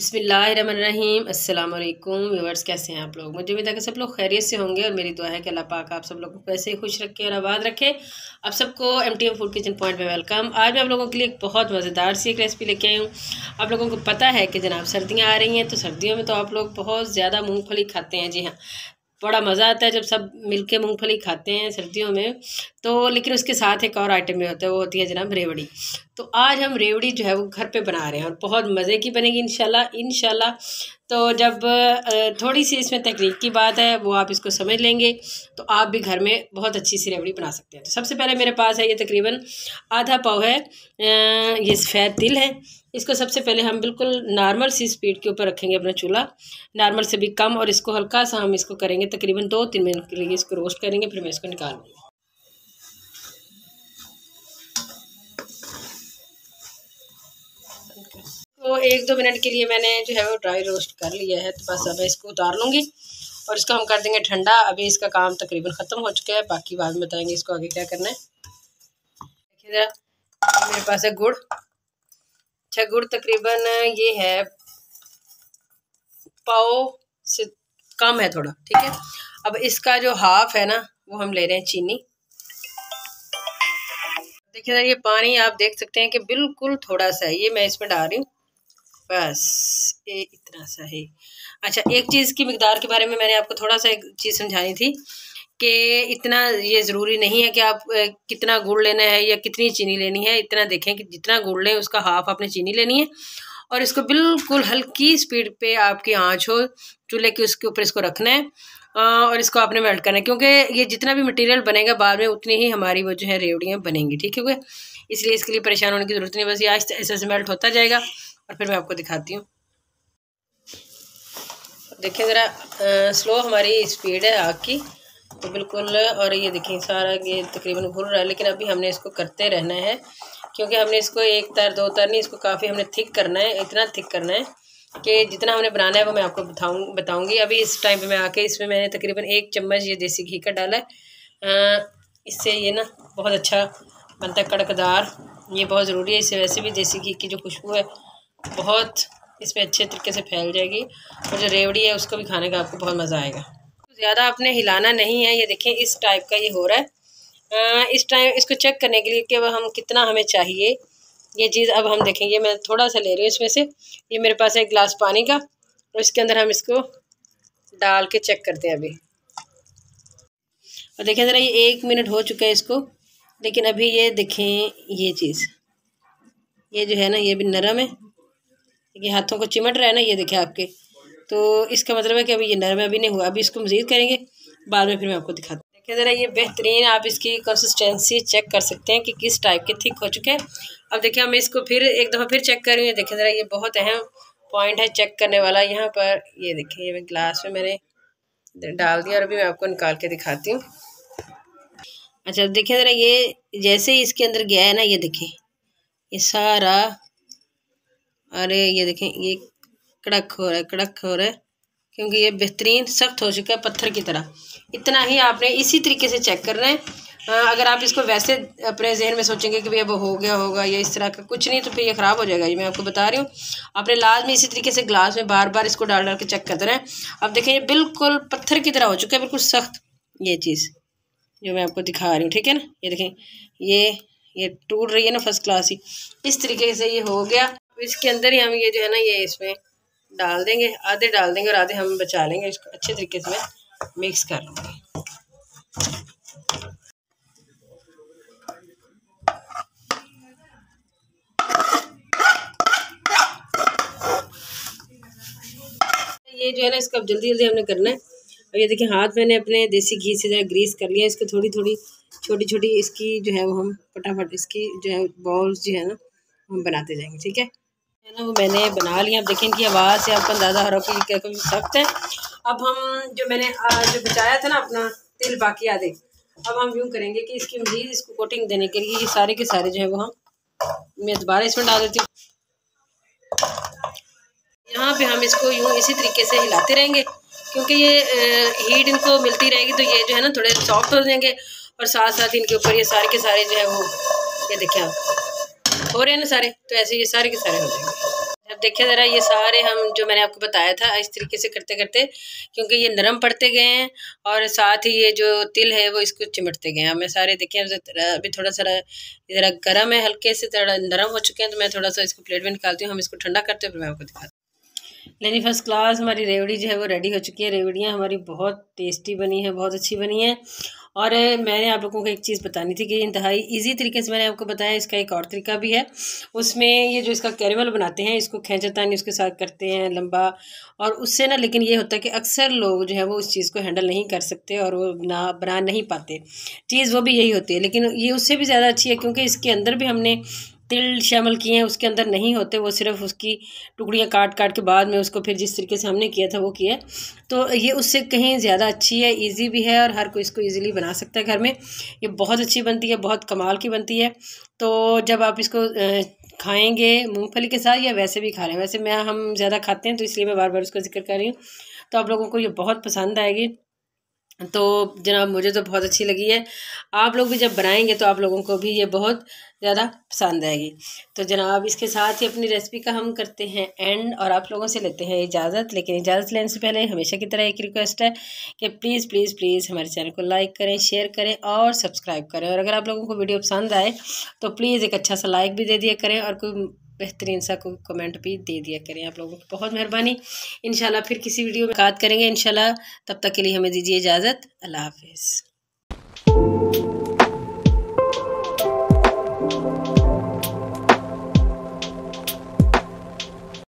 बिस्मिल्लाहिर्रहमानिर्रहीम। अस्सलाम वालेकुम व्यूअर्स, कैसे हैं आप लोग। मुझे उम्मीद है कि सब लोग खैरियत से होंगे और मेरी दुआ है कि अल्लाह पाक आप सब लोगों को वैसे ही खुश रखे और आबाद रखे। आप सबको MTM फूड किचन पॉइंट में वेलकम। आज मैं आप लोगों के लिए एक बहुत मज़ेदार सी एक रेसिपी लेके आई हूँ। आप लोगों को पता है कि जनाब सर्दियाँ आ रही हैं, तो सर्दियों में तो आप लोग बहुत ज़्यादा मूँगफली खाते हैं। जी हाँ, बड़ा मज़ा आता है जब सब मिलके मूंगफली खाते हैं सर्दियों में। तो लेकिन उसके साथ एक और आइटम भी होता है, वो होती है जनाब रेवड़ी। तो आज हम रेवड़ी जो है वो घर पे बना रहे हैं और बहुत मज़े की बनेगी इंशाल्लाह। तो जब थोड़ी सी इसमें तकनीक की बात है, वो आप इसको समझ लेंगे तो आप भी घर में बहुत अच्छी सी रेवड़ी बना सकते हैं। तो सबसे पहले मेरे पास है ये तकरीबन आधा पाव है, ये सफ़ेद तिल है। इसको सबसे पहले हम बिल्कुल नॉर्मल सी स्पीड के ऊपर रखेंगे अपना चूल्हा, नॉर्मल से भी कम, और इसको हल्का सा हम इसको करेंगे तकरीबन 2-3 मिनट के लिए इसको रोस्ट करेंगे, फिर मैं इसको निकालूंगी। तो 1-2 मिनट के लिए मैंने जो है वो ड्राई रोस्ट कर लिया है, तो बस अब इसको उतार लूँगी और इसको हम कर देंगे ठंडा। अभी इसका काम तकरीबन ख़त्म हो चुका है, बाकी बाद में बताएंगे इसको आगे क्या करना है। देखिए ज़रा, मेरे पास है गुड़। अच्छा, गुड़ तकरीबन ये है पाव से कम है थोड़ा, ठीक है। अब इसका जो हाफ है ना, वो हम ले रहे हैं चीनी। देखिए ये पानी आप देख सकते हैं कि बिल्कुल थोड़ा सा है, ये मैं इसमें डाल रही हूँ, बस ये इतना सा है। अच्छा, एक चीज़ की मिकदार के बारे में मैंने आपको थोड़ा सा एक चीज़ समझानी थी कि इतना ये ज़रूरी नहीं है कि आप कितना गुड़ लेना है या कितनी चीनी लेनी है। इतना देखें कि जितना गुड़ लें उसका हाफ आपने चीनी लेनी है, और इसको बिल्कुल हल्की स्पीड पे आपकी आंच हो चूल्हे की, उसके ऊपर इसको रखना है और इसको आपने मेल्ट करना है, क्योंकि ये जितना भी मटेरियल बनेगा बाद में उतनी ही हमारी वो जो है रेवड़ियाँ बनेंगी, ठीक है। इसलिए इसके लिए परेशान होने की ज़रूरत नहीं, बस ये आहिस्ते ऐसे से मेल्ट होता जाएगा और फिर मैं आपको दिखाती हूँ। देखिए ज़रा, स्लो हमारी स्पीड है आग की, तो बिल्कुल। और ये देखिए सारा ये तकरीबन घुल रहा है, लेकिन अभी हमने इसको करते रहना है, क्योंकि हमने इसको 1 तार 2 तार नहीं, इसको काफ़ी हमने थिक करना है। इतना थिक करना है कि जितना हमने बनाना है वो मैं आपको बताऊंगी। अभी इस टाइम पे मैं आके इसमें मैंने तकरीबन 1 चम्मच ये देसी घी का डाला है। इससे ये ना बहुत अच्छा बनता है, कड़कदार। ये बहुत ज़रूरी है, इससे वैसे भी देसी घी की जो खुशबू है बहुत इसमें अच्छे तरीके से फैल जाएगी, और जो रेवड़ी है उसको भी खाने का आपको बहुत मज़ा आएगा। ज़्यादा आपने हिलाना नहीं है। ये देखें इस टाइप का ये हो रहा है। इस टाइम इसको चेक करने के लिए कि हम कितना हमें चाहिए ये चीज़, अब हम देखेंगे। मैं थोड़ा सा ले रही हूँ इसमें से। ये मेरे पास है 1 गिलास पानी का, और इसके अंदर हम इसको डाल के चेक करते हैं अभी। और देखें ज़रा, ये 1 मिनट हो चुका है इसको, लेकिन अभी ये देखें ये चीज़, ये जो है ना ये भी नरम है, ये हाथों को चिमट रहा है ना, ये देखें आपके। तो इसका मतलब है कि अभी ये नरम अभी नहीं हुआ। अभी इसको मज़ीद करेंगे, बाद में फिर मैं आपको दिखाती हूँ। देखिए ज़रा, ये बेहतरीन आप इसकी कंसिस्टेंसी चेक कर सकते हैं कि किस टाइप के थिक हो चुके हैं। अब देखिए हम इसको फिर एक दफ़ा फिर चेक कर रही हूँ। देखिए ज़रा, ये बहुत अहम पॉइंट है चेक करने वाला यहाँ पर। ये देखिए ये गिलास में मैंने डाल दिया और अभी मैं आपको निकाल के दिखाती हूँ। अच्छा देखिए ज़रा, ये जैसे ही इसके अंदर गया है ना, ये देखिए ये सारा, अरे ये देखें ये कड़क हो रहा है, क्योंकि ये बेहतरीन सख्त हो चुका है पत्थर की तरह। इतना ही आपने इसी तरीके से चेक करना है। अगर आप इसको वैसे अपने जहन में सोचेंगे कि भैया वो हो गया होगा या इस तरह का, कुछ नहीं, तो फिर ये ख़राब हो जाएगा। ये मैं आपको बता रही हूँ, आपने लाजमी इसी तरीके से गिलास में बार बार इसको डाल के चेक करते रहें। अब देखें ये बिल्कुल पत्थर की तरह हो चुका है, बिल्कुल सख्त ये चीज़ जो मैं आपको दिखा रही हूँ, ठीक है ना। ये देखें ये टूट रही है ना फर्स्ट क्लास ही, इस तरीके से ये हो गया। इसके अंदर ही हम ये जो है ना ये इसमें डाल देंगे, आधे डाल देंगे और आधे हम बचा लेंगे। इसको अच्छे तरीके से मैं मिक्स कर लूँगी। ये जो है ना इसको अब जल्दी जल्दी हमने करना है। अब ये देखिए हाथ मैंने अपने देसी घी से ज़रा ग्रीस कर लिया। इसको थोड़ी थोड़ी छोटी छोटी इसकी जो है वो हम फटाफट इसकी जो है बॉल्स जो है ना हम बनाते जाएंगे, ठीक है ना। वो मैंने बना लिया। अब देखें इनकी आवाज़ से आपको अंदाज़ा हो रहा है कि क्या सख्त है। अब हम जो मैंने जो बचाया था ना अपना तिल बाकी आधे, अब हम यूँ करेंगे कि इसकी मज़ीद इसको कोटिंग देने के लिए ये सारे के सारे जो है वो मैं दोबारा इसमें डाल देती हूँ। यहाँ पे हम इसको यूँ इसी तरीके से हिलाते रहेंगे, क्योंकि ये हीट इनको मिलती रहेगी तो ये जो है ना थोड़े सॉफ्ट हो जाएंगे, और साथ साथ इनके ऊपर ये सारे के सारे जो है वो ये देखिए आप हो रहे हैं ना सारे, तो ऐसे ये सारे के सारे हो जाएंगे। अब देखिए ज़रा, ये सारे हम जो मैंने आपको बताया था इस तरीके से करते करते, क्योंकि ये नरम पड़ते गए हैं और साथ ही ये जो तिल है वो इसको चिमटते गए हैं। अब मैं सारे देखिए अभी थोड़ा सा ज़रा गर्म है, हल्के से थोड़ा नरम हो चुके हैं, तो मैं थोड़ा सा इसको प्लेट में निकालती हूँ। हम इसको ठंडा करते हैं फिर मैं आपको दिखाती हूँ। लेनी फर्स्ट क्लास हमारी रेवड़ी जो है वो रेडी हो चुकी है। रेवड़ियाँ हमारी बहुत टेस्टी बनी है, बहुत अच्छी बनी है। और मैंने आप लोगों को एक चीज़ बतानी थी कि इंतहाई इजी तरीके से मैंने आपको बताया। इसका एक और तरीका भी है, उसमें ये जो इसका कैरेमल बनाते हैं, इसको खींचतानी उसके साथ करते हैं लंबा, और उससे ना लेकिन ये होता है कि अक्सर लोग जो है वो उस चीज़ को हैंडल नहीं कर सकते और वो बना नहीं पाते। चीज़ वो भी यही होती है, लेकिन ये उससे भी ज़्यादा अच्छी है क्योंकि इसके अंदर भी हमने तिल शामिल किए हैं, उसके अंदर नहीं होते, वो सिर्फ उसकी टुकड़ियाँ काट काट के बाद में उसको फिर जिस तरीके से हमने किया था वो किया। तो ये उससे कहीं ज़्यादा अच्छी है, इजी भी है और हर कोई इसको इजीली बना सकता है घर में। ये बहुत अच्छी बनती है, बहुत कमाल की बनती है। तो जब आप इसको खाएंगे मूंगफली के साथ या वैसे भी खा रहे हैं, वैसे हम ज़्यादा खाते हैं तो इसलिए मैं बार बार उसका जिक्र कर रही हूँ। तो आप लोगों को ये बहुत पसंद आएगी। तो जनाब मुझे तो बहुत अच्छी लगी है, आप लोग भी जब बनाएंगे तो आप लोगों को भी ये बहुत ज़्यादा पसंद आएगी। तो जनाब इसके साथ ही अपनी रेसिपी का हम करते हैं एंड और आप लोगों से लेते हैं इजाज़त। लेकिन इजाज़त लेने से पहले हमेशा की तरह एक रिक्वेस्ट है कि प्लीज़ प्लीज़ प्लीज़ हमारे चैनल को लाइक करें, शेयर करें और सब्सक्राइब करें। और अगर आप लोगों को वीडियो पसंद आए तो प्लीज़ एक अच्छा सा लाइक भी दे दिया करें और कोई बेहतरीन सा कोई कमेंट भी दे दिया करें। आप लोगों की बहुत मेहरबानी। इंशाल्लाह फिर किसी वीडियो में बात करेंगे इंशाल्लाह। तब तक के लिए हमें दीजिए इजाज़त। अल्लाह हाफिज़।